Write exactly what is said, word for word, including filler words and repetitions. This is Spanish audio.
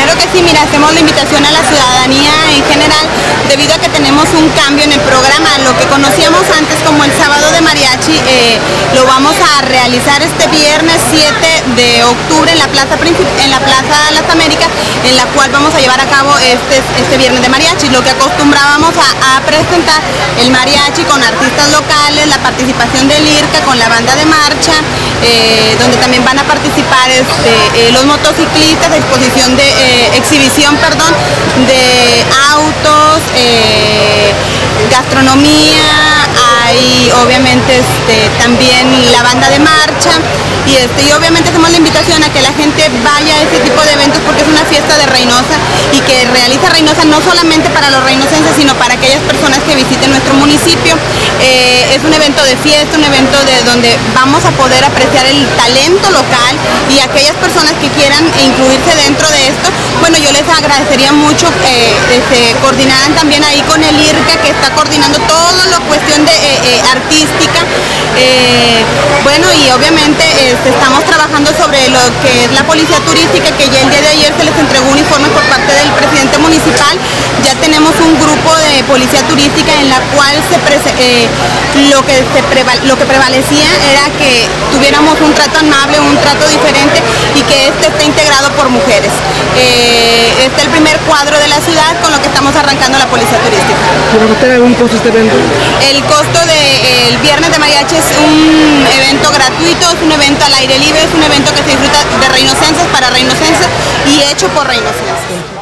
Claro que sí, mira, hacemos la invitación a la ciudadanía en general, debido a que tenemos un cambio en el programa. Lo que conocíamos antes como el sábado de mariachi, eh, lo vamos a realizar este viernes siete de octubre en la Plaza en la Plaza Las Américas, en la cual vamos a llevar a cabo este, este viernes de mariachi. Lo que acostumbrábamos a, a presentar el mariachi con artistas locales, la participación del IRCA con la banda de marcha, eh, donde también van a participar este, eh, los motociclistas, exposición de eh, exhibición, perdón, de autos, eh, gastronomía, hay obviamente este, también la banda de marcha y, este, y obviamente hacemos la invitación a que la gente vaya a este tipo de eventos porque es una fiesta de Reynosa y que realiza Reynosa no solamente para los reinosenses, sino para aquellas personas que visiten nuestro municipio. Eh, es un evento de fiesta, un evento de donde vamos a poder apreciar el talento local y aquellas personas que quieran incluirse dentro de esto, bueno, yo les agradecería mucho eh, este, coordinaran también ahí con el IRCA, que está coordinando toda la cuestión de eh, eh, artística. Eh, bueno, y obviamente este, estamos trabajando sobre lo que es la policía turística, que ya el día de ayer se les entregó un informe por parte del presidente municipal. Ya tenemos un grupo de policía turística en la cual se eh, lo, que se preval lo que prevalecía era que tuviéramos un trato amable, un trato diferente y que este esté integrado por mujeres. Eh, este es el primer cuadro de la ciudad con lo que estamos arrancando la policía turística. ¿Tiene usted algún costo este evento? El costo del de, viernes de mariachi es un evento gratuito, es un evento al aire libre, es un evento que se disfruta de reinocenses para reinocenses y hecho por reinocenses.